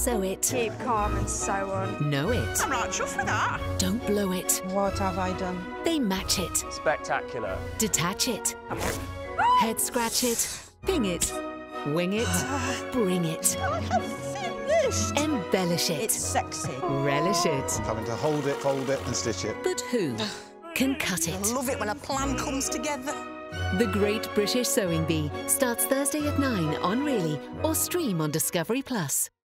sew it. Keep calm and sew on. Know it. I'm right chuffed with that. Don't blow it. What have I done? They match it. Spectacular. Detach it. Head scratch it. Ping it. Wing it. Bring it. I'm finished. Embellish it. It's sexy. Relish it. Having to hold it, fold it and stitch it. But who can cut I it? love it when a plan comes together. The Great British Sewing Bee starts Thursday at 9 on Really or stream on Discovery+.